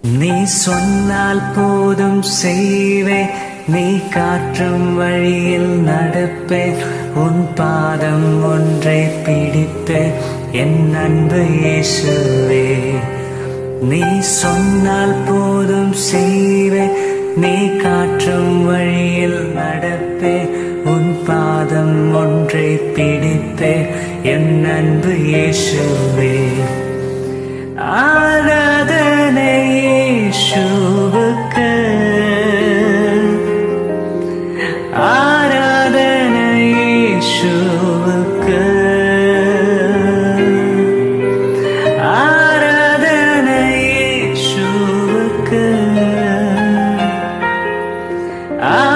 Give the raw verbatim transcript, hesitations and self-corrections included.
நீ சொன்னால் போதும் செய்வேன், நீ காற்றும் வழியில் நடப்பேன், உன் பாதம் ஒன்றை பிடிப்பேன் என் அன்பு இயேசுவே. நீ சொன்னால் போதும் செய்வேன், நீ காற்றும் வழியில் நடப்பேன், உன் பாதம் ஒன்றை பிடிப்பேன் என் அன்பு இயேசுவே. ஆராதனை இயேசுவுக்கு, ஆராதனை இயேசுவுக்கு, ஆராதனை இயேசுவுக்கு,